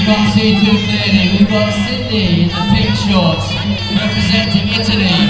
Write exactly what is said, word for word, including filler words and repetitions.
can't see too clearly, we've got Cindy in the pink shorts representing Italy.